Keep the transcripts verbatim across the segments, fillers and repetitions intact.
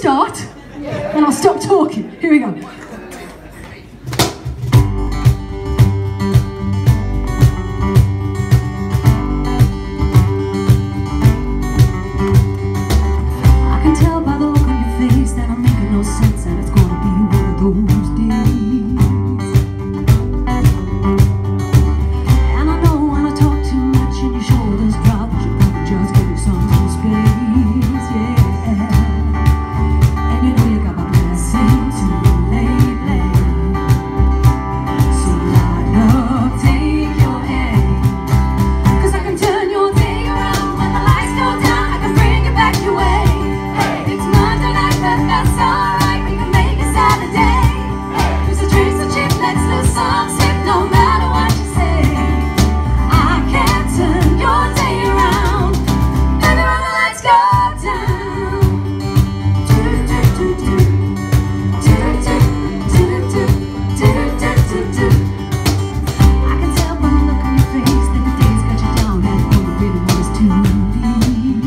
start, and I'll stop talking. Here we go. I can tell by the look on your face that I'm making no sense, and it's gonna be one of those days. And I know when I talk too much and your shoulders drop, you should probably just give me some space, yeah. And you know you got my blessing too lately, so line up, take your aim, 'cause I can turn your day around. When the lights go down, I can bring it back your way. Hey, it's Monday night, but that's alright, we can make it Saturday. There's a trace of chip, let's lose some sleep, no matter what you say. I can turn your day around, baby, when the lights go down. Do do do do do do do do do do do do. I can tell by the look on your face that the day's got you down, and all you really want is to leave.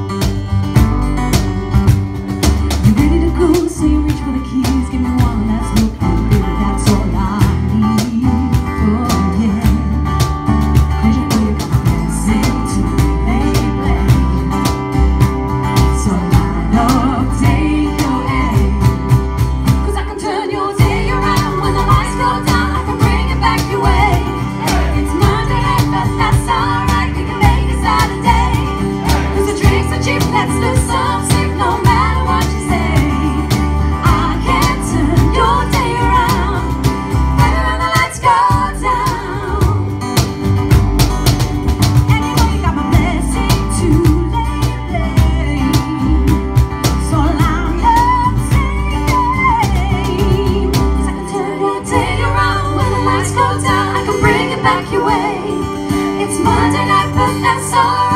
You ready to go, so you reach for the keys. Give me one last look, and baby, that's all I need. Oh yeah, 'cause you know you got my blessing too lately, so line up, take your aim, 'cause I can turn your day around. When the lights go down, I can bring it back your way. It's Monday night, but that's alright, we can make it Saturday. 'Cause the drinks are cheap, let's lose some sleep, no matter what you say. I can turn your day around, baby, when the lights go down. And you know you got my blessing too lately, so line up, take your aim, 'cause I can turn your day around. When the lights go down, I can bring it back your way. It's Monday night, but that's alright.